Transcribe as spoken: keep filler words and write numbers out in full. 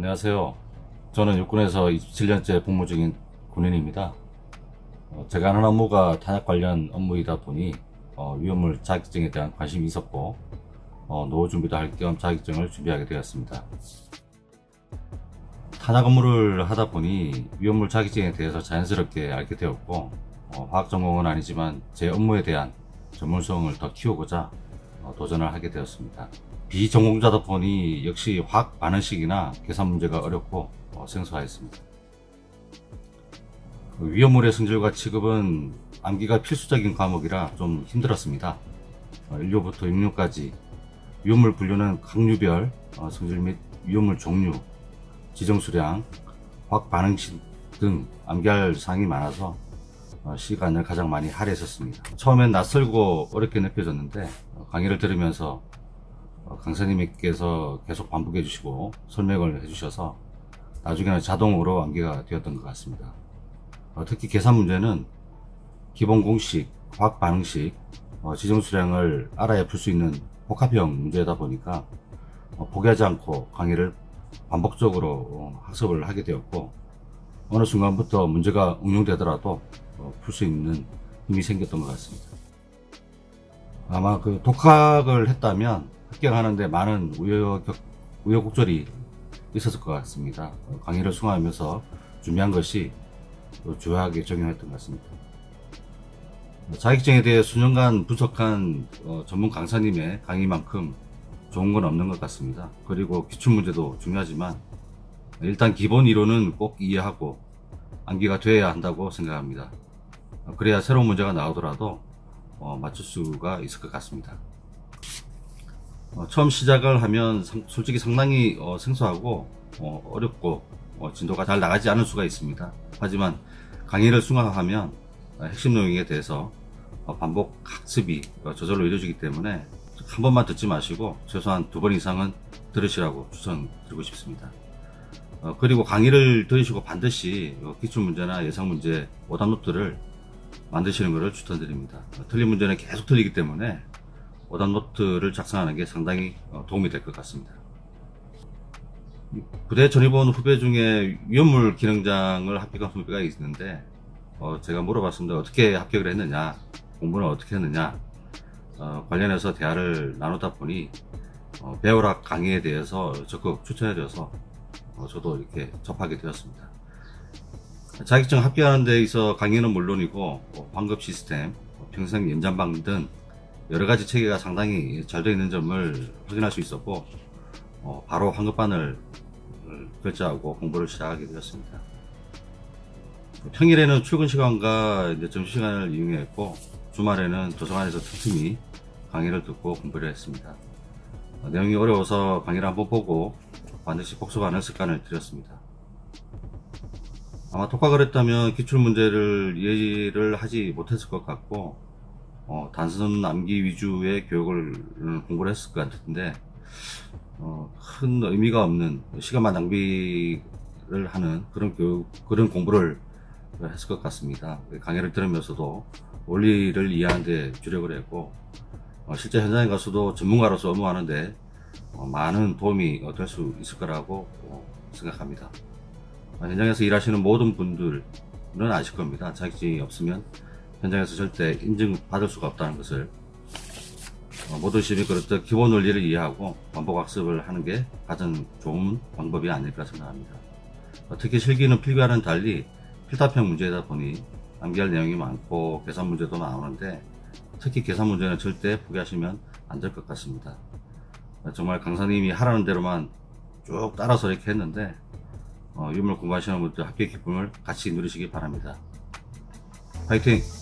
안녕하세요. 저는 육군에서 이십칠 년째 복무 중인 군인입니다. 어, 제가 하는 업무가 탄약 관련 업무이다 보니 어, 위험물 자격증에 대한 관심이 있었고 어, 노후 준비도 할 겸 자격증을 준비하게 되었습니다. 탄약 업무를 하다 보니 위험물 자격증에 대해서 자연스럽게 알게 되었고 어, 화학 전공은 아니지만 제 업무에 대한 전문성을 더 키우고자 어, 도전을 하게 되었습니다. 비전공자다 보니 역시 화학 반응식이나 계산 문제가 어렵고 어, 생소하였습니다. 위험물의 성질과 취급은 암기가 필수적인 과목이라 좀 힘들었습니다. 어, 일 류부터 육 류까지 위험물 분류는 각류별 어, 성질 및 위험물 종류, 지정수량, 화학 반응식 등 암기할 사항이 많아서 어, 시간을 가장 많이 할애했었습니다. 처음엔 낯설고 어렵게 느껴졌는데 어, 강의를 들으면서 어, 강사님께서 계속 반복해 주시고 설명을 해 주셔서 나중에는 자동으로 암기가 되었던 것 같습니다. 어, 특히 계산 문제는 기본 공식, 화학 반응식, 어, 지정수량을 알아야 풀 수 있는 복합형 문제다 보니까 어, 포기하지 않고 강의를 반복적으로 어, 학습을 하게 되었고 어느 순간부터 문제가 응용되더라도 어, 풀 수 있는 힘이 생겼던 것 같습니다. 아마 그 독학을 했다면 합격하는데 많은 우여곡, 우여곡절이 있었을 것 같습니다. 강의를 수강하면서 준비한 것이 주요하게 적용했던 것 같습니다. 자격증에 대해 수년간 분석한 어, 전문 강사님의 강의만큼 좋은 건 없는 것 같습니다. 그리고 기출문제도 중요하지만 일단 기본 이론은 꼭 이해하고 암기가 되어야 한다고 생각합니다. 그래야 새로운 문제가 나오더라도 어, 맞출 수가 있을 것 같습니다. 어, 처음 시작을 하면 상, 솔직히 상당히 어, 생소하고 어, 어렵고 어, 진도가 잘 나가지 않을 수가 있습니다. 하지만 강의를 수강하면 어, 핵심 내용에 대해서 어, 반복 학습이 어, 저절로 이루어지기 때문에 한 번만 듣지 마시고 최소한 두 번 이상은 들으시라고 추천드리고 싶습니다. 어, 그리고 강의를 들으시고 반드시 어, 기출문제나 예상문제 오답노트를 만드시는 것을 추천드립니다. 어, 틀린 문제는 계속 틀리기 때문에 오답노트를 작성하는 게 상당히 도움이 될 것 같습니다. 부대 전입원 후배 중에 위험물 기능장을 합격한 후배가 있는데 어, 제가 물어봤습니다. 어떻게 합격을 했느냐, 공부는 어떻게 했느냐 어, 관련해서 대화를 나누다 보니 어, 배우락 강의에 대해서 적극 추천해줘서 어, 저도 이렇게 접하게 되었습니다. 자격증 합격하는 데 있어 강의는 물론이고 어, 환급 시스템, 평생 연장방 등 여러가지 체계가 상당히 잘 되어 있는 점을 확인할 수 있었고 어, 바로 환급반을 결제하고 공부를 시작하게 되었습니다. 평일에는 출근 시간과 이제 점심시간을 이용했고 주말에는 도서관에서 틈틈이 강의를 듣고 공부를 했습니다. 어, 내용이 어려워서 강의를 한번 보고 반드시 복습하는 습관을 들였습니다. 아마 독학을 했다면 기출문제를 이해를 하지 못했을 것 같고 어, 단순 암기 위주의 교육을 공부를 했을 것 같은데 어, 큰 의미가 없는 시간만 낭비를 하는 그런 교육, 그런 공부를 했을 것 같습니다. 강의를 들으면서도 원리를 이해하는 데 주력을 했고 어, 실제 현장에 가서도 전문가로서 업무하는데 어, 많은 도움이 될 수 있을 거라고 어, 생각합니다. 어, 현장에서 일하시는 모든 분들은 아실 겁니다. 자격증이 없으면 현장에서 절대 인증받을 수가 없다는 것을 어, 모든 시민이 그렇듯 기본 원리를 이해하고 반복 학습을 하는 게 가장 좋은 방법이 아닐까 생각합니다. 어, 특히 실기는 필기와는 달리 필답형 문제이다 보니 암기할 내용이 많고 계산 문제도 나오는데 특히 계산 문제는 절대 포기하시면 안 될 것 같습니다. 어, 정말 강사님이 하라는 대로만 쭉 따라서 이렇게 했는데 어, 유물 공부하시는 분들 합격 기쁨을 같이 누리시기 바랍니다. 화이팅!